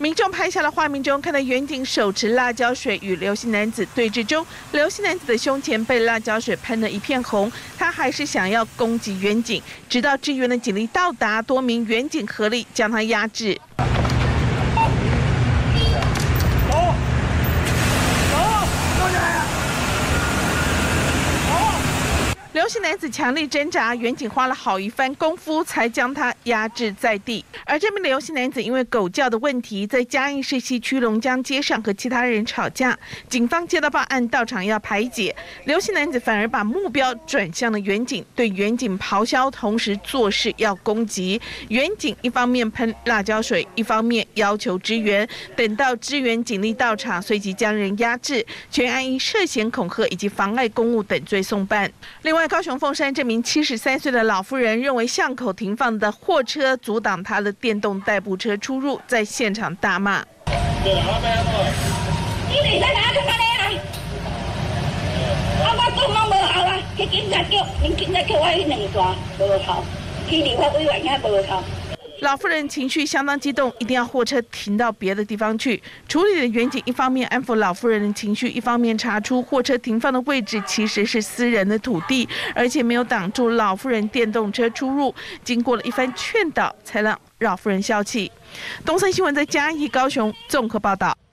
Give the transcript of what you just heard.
民众拍下了画面中，看到远景手持辣椒水与刘姓男子对峙中，刘姓男子的胸前被辣椒水喷了一片红，他还是想要攻击远景，直到支援的警力到达，多名远警合力将他压制。 刘姓男子强力挣扎，远警花了好一番功夫才将他压制在地。而这名刘姓男子因为狗叫的问题，在嘉义市西区龙江街上和其他人吵架，警方接到报案到场要排解，刘姓男子反而把目标转向了远警，对远警咆哮，同时做事要攻击。远警一方面喷辣椒水，一方面要求支援。等到支援警力到场，随即将人压制，全案以涉嫌恐吓以及妨碍公务等罪送办。另外，高雄凤山这名73岁的老妇人认为巷口停放的货车阻挡她的电动代步车出入，在现场大骂。你在哪去啊？我做梦无效啊！去警察局，警察叫我去2段无效，去立法委员也无效。 老妇人情绪相当激动，一定要货车停到别的地方去。处理的远警一方面安抚老妇人的情绪，一方面查出货车停放的位置其实是私人的土地，而且没有挡住老妇人电动车出入。经过了一番劝导，才让老妇人消气。东森新闻在嘉义、高雄综合报道。